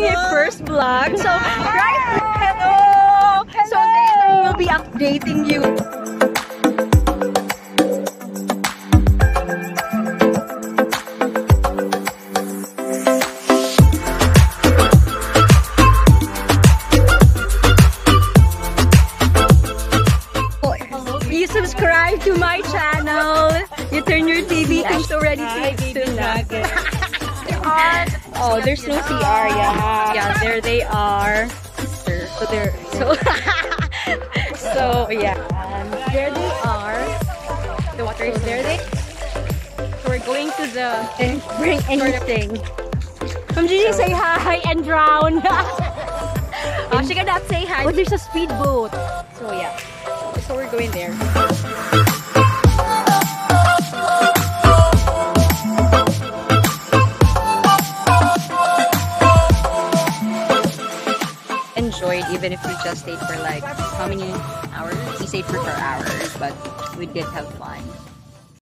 a first vlog. So, right, hello! So later we'll be updating you. You subscribe to my channel. You turn your TV to already soon. Oh, there's no CR, yeah, there they are. So there, so yeah, there they are. The water is there. So we're going to the bring anything. Come, Gigi, say hi and drown. She cannot say hi. Oh, there's a speedboat. So yeah, so we're going there. Enjoyed, even if we just stayed for like how many hours? We stayed for 4 hours, but we did have fun.